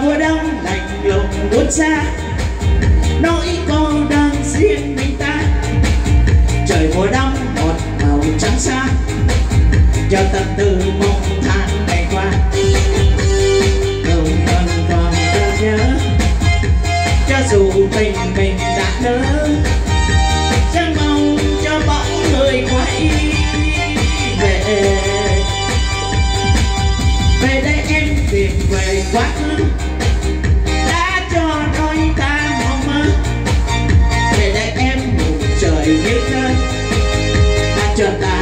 mùa đông lạnh lùng buốt xa, nỗi cô đơn riêng mình ta. Trời mùa đông một màu trắng xa, cho tâm tư mong tháng ngày qua. Không còn còn ta nhớ, cho dù tình mình đã lỡ, chẳng mong cho bóng người quay về. Về đây em tìm về quá khứ đã cho đôi ta mong mơ. Về đây em ngủ trời như nơi đã cho ta